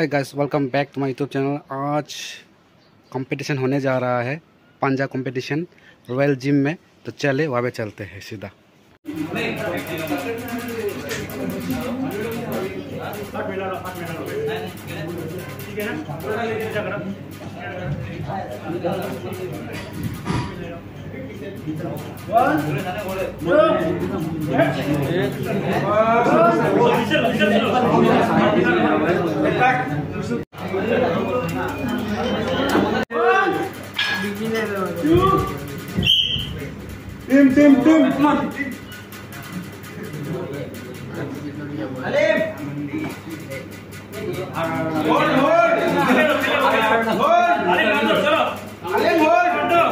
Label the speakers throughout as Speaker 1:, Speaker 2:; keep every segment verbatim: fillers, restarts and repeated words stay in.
Speaker 1: Hi guys, welcome back to my YouTube channel. आज competition होने जा रहा है, पंजा कंपटीशन रॉयल जिम में। तो चले वहाँ पे चलते हैं सीधा।
Speaker 2: Tim, tim, tim, come on. Alim. Hold, hold. Hold. Alim, hold. Chalo. Alim, hold.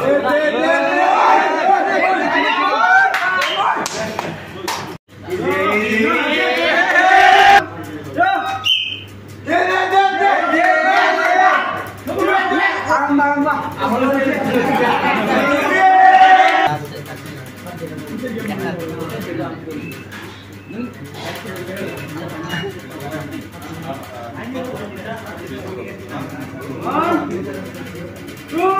Speaker 2: One, two,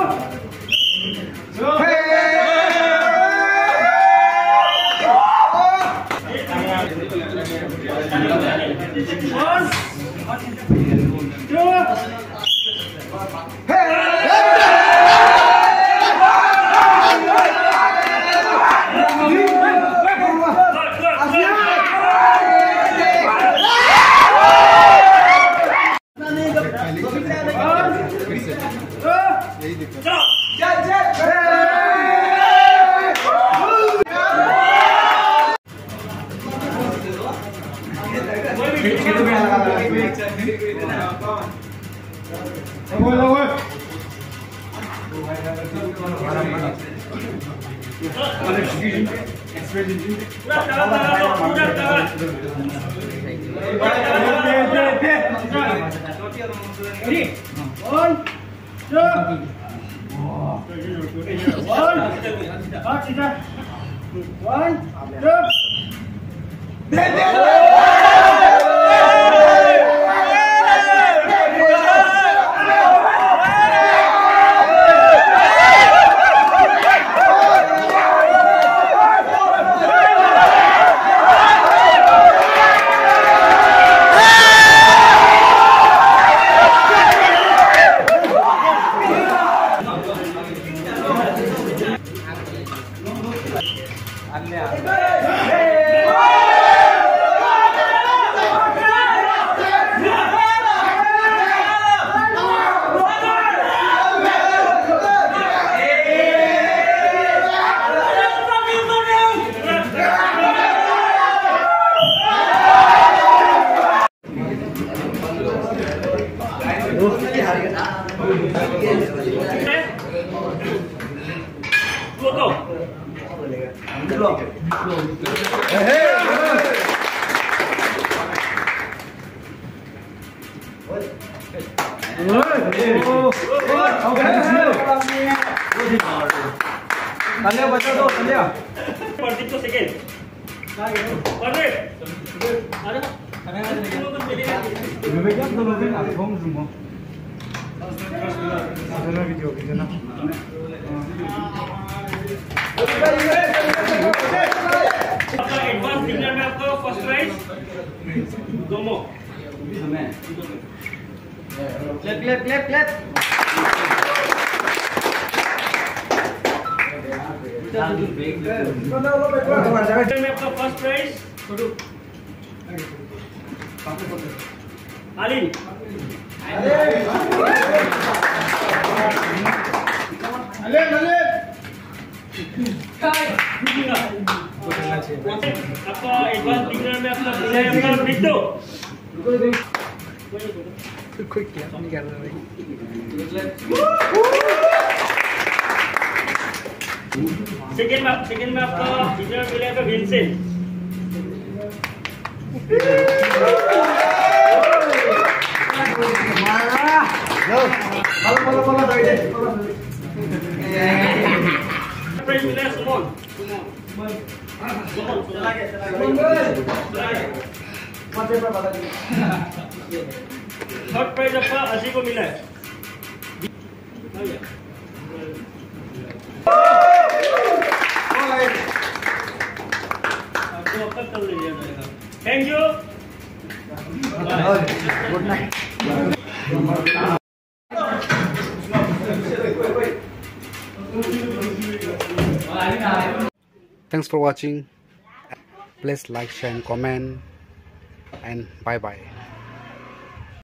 Speaker 2: Talia baca tuh, Talia. Perdi tuh second. Perdi. Ada. Ada ada lagi. Lebih jam tuh lebih nak home semua. Ada video video nak. आपका advance beginner में आपको first prize दोमो हमें clap clap clap clap में आपका first prize आलिम आलिम आलिम आपका एडवांस बिगनर में अपना अपना बिट्टू कोई क्या नहीं कर रहा भाई। सेकंड में सेकंड में आपका बिगनर मिलेगा Vincent. Halo halo halo dari deh. Praise milah Sumon. Sumon. Sumon. Lagi lagi. Lagi. Macam apa lagi? Third prize आपका अस्सी को मिला है। आपको अब तक कर लीजिए जाएगा। Thank you. Good night.
Speaker 1: Thanks for watching. Please like, share and comment, and bye bye.